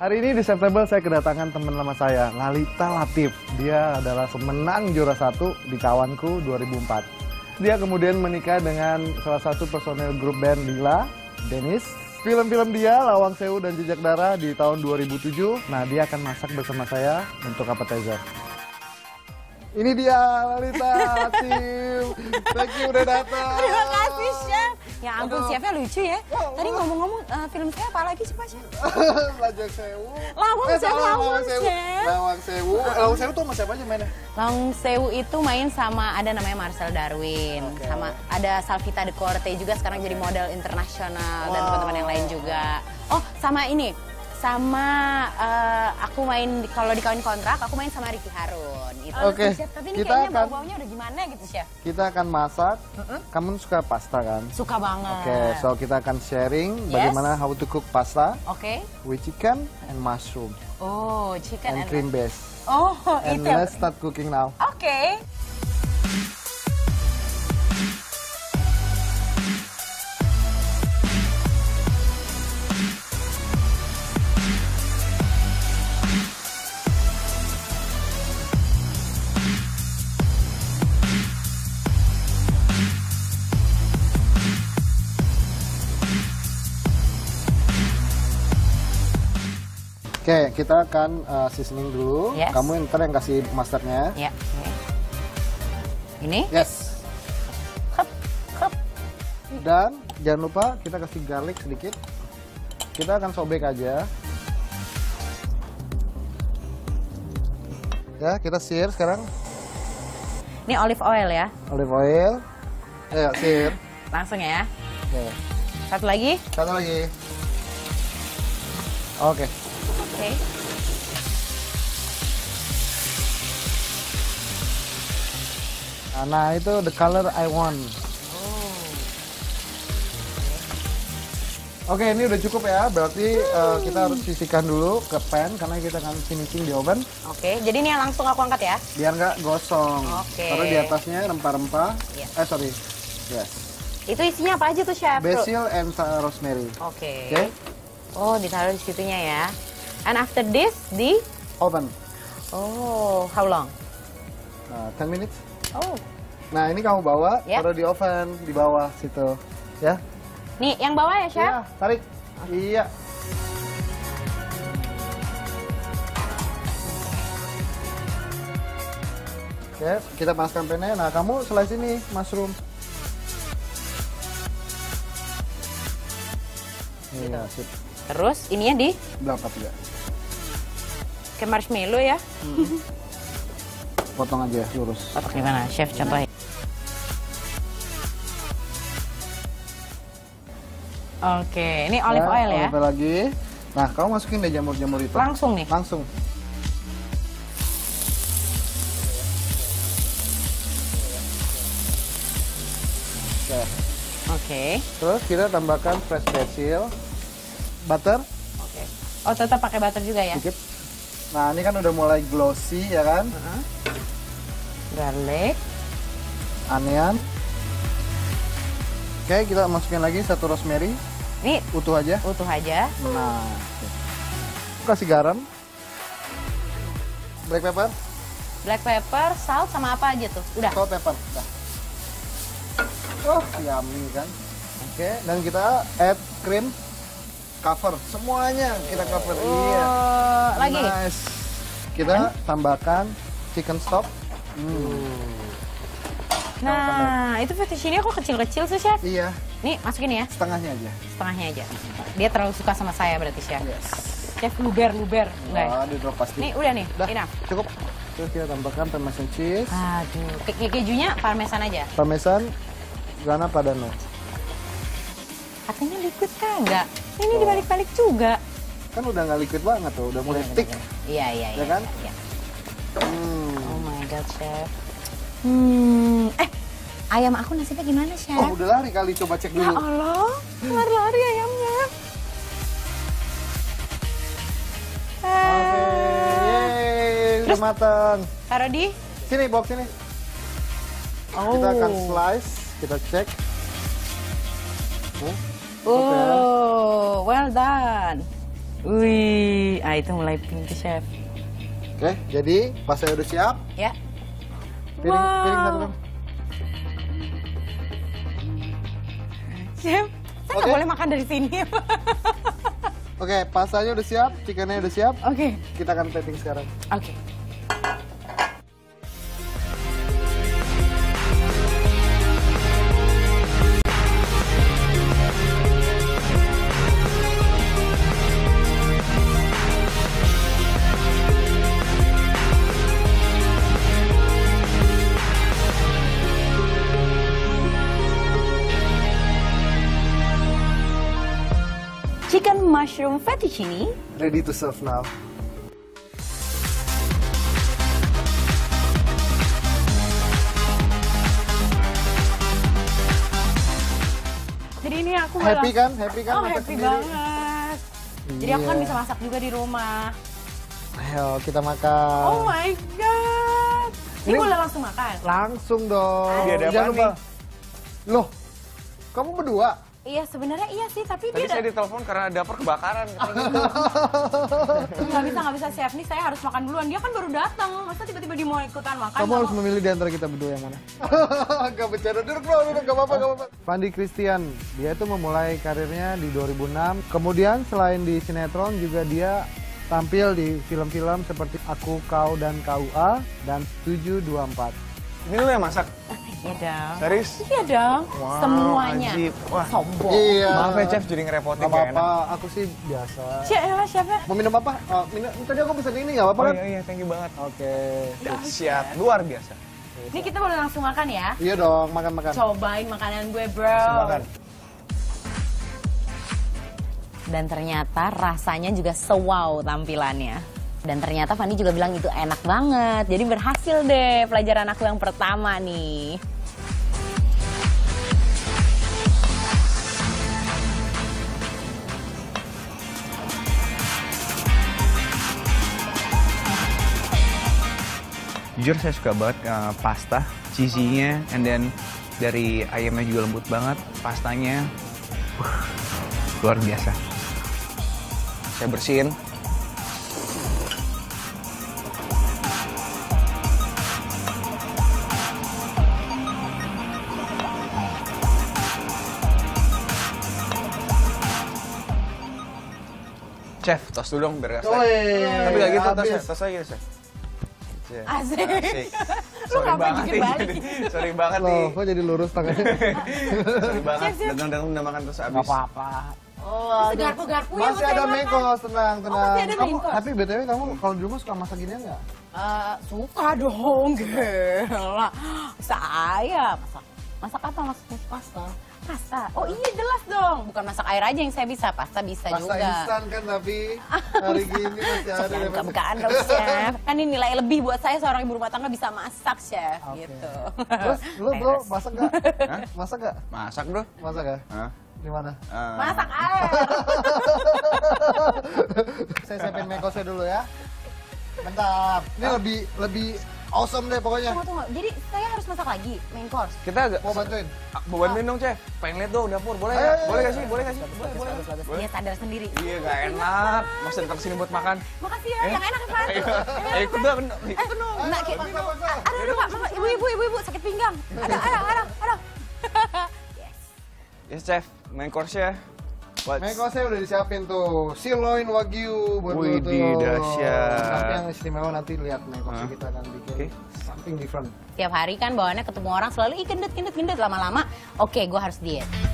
Hari ini di September saya kedatangan teman lama saya, Ngalita Latif. Dia adalah pemenang juara 1 di Kawanku 2004. Dia kemudian menikah dengan salah satu personel grup band Lila, Dennis. Film-film dia, Lawang Sewu dan Jejak Darah di tahun 2007. Nah, dia akan masak bersama saya untuk appetizer. Ini dia, Ngalita Latif. Thank you udah datang. Terima kasih, Chef. Ya ampun, chefnya lucu ya. Tadi ngomong-ngomong, film saya apa lagi sih, Pak Chef? Lawang Sewu. Lawang Sewu, Lawang Sewu. Chef. Lawang Sewu. Lawang Sewu tuh sama siapa aja mainnya? Lawang Sewu itu main sama, ada namanya Marcel Darwin. Oke. Sama ada Salvita de Corte juga sekarang jadi model internasional. Dan teman-teman yang lain juga. Oh, sama ini. Sama aku main, kalau di Kawin Kontrak, aku main sama Ricky Harun. Itu. Oke, Chef, tapi ini kita kayaknya akan- bau-baunya udah gimana gitu, Chef? Kita akan masak. Kamu suka pasta kan? Suka banget. Oke, so kita akan sharing bagaimana how to cook pasta Oke. with chicken and mushroom Oh, chicken and cream base. Oh, And itu. let's start cooking now. Oke. Oke, kita akan seasoning dulu. Yes. Kamu ntar yang kasih mustardnya. Ya. Oke. Ini? Yes. Hup, hup. Dan jangan lupa kita kasih garlic sedikit. Kita akan sobek aja. Ya, kita sear sekarang. Ini olive oil ya. Olive oil. Ya, sear. Langsung ya. Oke. Satu lagi. Satu lagi. Oke. Oke. Nah, itu the color I want. Oke, ini udah cukup ya. Berarti kita harus sisihkan dulu ke pan karena kita akan finishing di oven. Oke. Jadi ini langsung aku angkat ya. Biar nggak gosong. Oke. Taruh di atasnya rempah-rempah. Iya. Sorry. Yes. Itu isinya apa aja tuh, Chef? Basil and rosemary. Oke. Oke. Oh, ditaruh di situnya ya. And after this, di... Oven. Oh, how long? 10 minutes. Oh. Nah, ini kamu bawa, Yep. taruh di oven di bawah situ. Ya. Nih, yang bawah ya, Chef? Iya, tarik. Iya. Oke, kita panaskan pannya. Nah, kamu slice ini mushroom. Iya, sip. Terus, ininya di... Berapa juga? Kayak marshmallow ya. Potong aja lurus. Otak gimana, Chef? Contohin. Oke, ini olive oil ya. Olive oil lagi. Nah, kamu masukin deh jamur-jamur itu. Langsung nih. Langsung. Oke. Oke. Terus kita tambahkan fresh basil, butter Oke. Oh, tetap pakai butter juga ya? sedikit. Nah, ini kan udah mulai glossy ya kan? Garlic. Onion. Oke, kita masukin lagi satu rosemary, Ini utuh aja. utuh aja. Nah, kasih garam, black pepper, Black pepper, salt, sama apa aja tuh? Udah. salt pepper. Dah. Oh, yummy kan? Oke, dan kita add cream, cover semuanya kita cover. Iya. Lagi. Nice. Kita tambahkan chicken stock. Nah, itu fettuccine kok kecil-kecil sih, Chef? Iya, Nih, masukin ya. setengahnya aja. Setengahnya aja. Dia terlalu suka sama saya berarti, Chef. Yes. Chef luber-luber. Enggak ya? Wah, di drop pasti. Nih, udah nih. Dah, Enough. cukup. Terus kita tambahkan parmesan cheese, Aduh. Kejunya parmesan aja. parmesan, grana padano. Katanya liquid kan? Enggak. Ini dibalik-balik juga. Kan udah nggak liquid banget tuh, udah mulai thick. Iya, iya, iya. Ya kan? Iya. Hmm. Oh my God, Chef. Ayam aku nasibnya gimana, Chef? Oh, udah lari kali, coba cek Ya dulu. Allah, lari-lari ayamnya. Oke, yeay, udah Terus? matang. Taruh di... Sini, box sini. Oh. Kita akan slice, kita cek. Oh, well done. Wih, itu mulai pink chef. Oke, jadi pasanya udah siap. Ya. Piring satu dong. Chef, saya nggak boleh makan dari sini. Oke, pasanya udah siap, chickennya udah siap. Oke. Kita akan plating sekarang. Oke. Chicken mushroom fettuccine. Ready to serve now. Jadi ini aku Happy kan? Happy kan? Oh, masak happy sendiri? banget. Jadi aku kan Iya. bisa masak juga di rumah. Ayo kita makan. Oh my god. Ini boleh langsung makan? Langsung dong. Dia ada Jangan apa lupa. nih? Loh, kamu berdua? Iya, sebenarnya iya sih, tapi Tadi dia saya ditelepon karena dapur kebakaran. nggak bisa chef nih, saya harus makan duluan. Dia kan baru datang, masa tiba-tiba dia mau ikutan makan? Kamu harus memilih di antara kita berdua yang mana? Gak bercanda, duduk bro, duduk, gak apa-apa, gak apa-apa. Fandi Christian, dia itu memulai karirnya di 2006. Kemudian selain di sinetron juga dia tampil di film-film seperti Aku, Kau, dan KUA dan 724. Ini lu yang masak? Iya dong. Serius? Iya dong. Wow, Semuanya. ajib. Wah. Sombong. Iya. Maaf ya chef, jadi ngerepotin Gak gak apa-apa, enak. aku sih biasa. Chefnya? Mau minum apa? Tadi aku pesan ini gak apa-apa Oh kan? iya, thank you banget. Oke. Siap, luar biasa. Ini kita boleh langsung makan ya? Iya dong, makan-makan. Cobain makanan gue, bro. Makan. Dan ternyata rasanya juga sewow tampilannya. Dan ternyata Fandi juga bilang itu enak banget. Jadi berhasil deh pelajaran aku yang pertama nih. Jujur saya suka banget pasta, cheesy-nya, and then dari ayamnya juga lembut banget, pastanya luar biasa. Saya bersihin. Chef, tos dulu dong biar gak Woi, Tapi gak gitu, habis. tos aja chef. Iya. Asik. Asik. Lu Sorry ngapain banget jujur nih. balik? Sorry banget Loh, nih. kok jadi lurus tangannya? Sorry banget. Siap. Datang-datang udah makan terus habis. Gak apa-apa. Oh, garpu-garpu ya Masih ada mekos, tenang, tenang. masih ada Kamu, mekos. tapi BTW kamu kalau di rumah suka masak ginian nggak? Suka dong, gila. Saya masak apa maksudnya? Pasta. Pasta. Oh iya jelas dong. Bukan masak air aja yang saya bisa, pasta bisa Pasta juga. instan kan, tapi hari gini masih ada. Jangan buka-bukaan dong, Chef. Kan ini nilai lebih buat saya seorang ibu rumah tangga bisa masak, Chef. Oke. Gitu. Terus lu bro, masak nggak? Hah? Masak nggak? Masak bro. Masak ya? Hah? Di mana? Masak air. Saya siapin mekosnya dulu ya. Bentar. Ini lebih awesome deh pokoknya. Tunggu. Jadi saya harus masak lagi main course. Kita agak Mau bantuin? mau bantuin dong chef. Pengen lihat dong dapur. Boleh Ayo, nggak? ayo, Boleh ayo. gak sih? Boleh gak sih? Boleh. Boleh. Dia sadar sendiri. Iya gak enak. Masa datang sini buat makan. Makasih ya, yang enak apa? Ayo, ayo ikut dong. Ikut dong. Nak, aduh, Pak, Mama, ibu, sakit pinggang. Ada. Yes chef, main course-nya. Mekosnya udah disiapin tuh. Sirloin wagyu buat lu tuh. Widih, dahsyat. Tapi yang istimewa nanti lihat mekosnya Hah? kita akan bikin Oke. something different. Tiap hari kan bawaannya ketemu orang selalu gendut. Lama-lama, oke, gue harus diet.